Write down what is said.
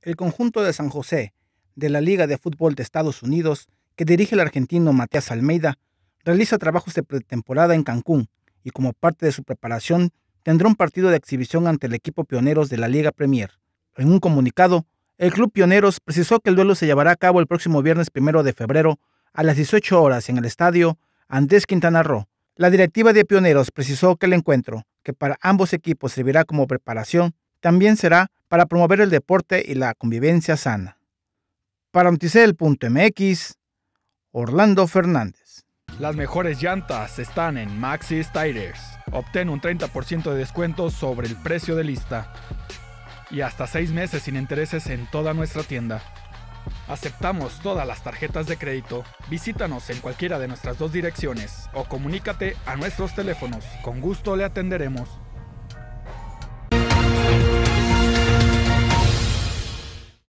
El conjunto de San José, de la Liga de Fútbol de Estados Unidos, que dirige el argentino Matías Almeida, realiza trabajos de pretemporada en Cancún y como parte de su preparación tendrá un partido de exhibición ante el equipo Pioneros de la Liga Premier. En un comunicado, el club Pioneros precisó que el duelo se llevará a cabo el próximo viernes 1 de febrero a las 18 horas en el estadio Andrés Quintana Roo. La directiva de Pioneros precisó que el encuentro, que para ambos equipos servirá como preparación, también será para promover el deporte y la convivencia sana. Para Noticel.mx, Orlando Fernández. Las mejores llantas están en Maxxis Tires. Obtén un 30% de descuento sobre el precio de lista y hasta 6 meses sin intereses en toda nuestra tienda. Aceptamos todas las tarjetas de crédito. Visítanos en cualquiera de nuestras 2 direcciones o comunícate a nuestros teléfonos. Con gusto le atenderemos.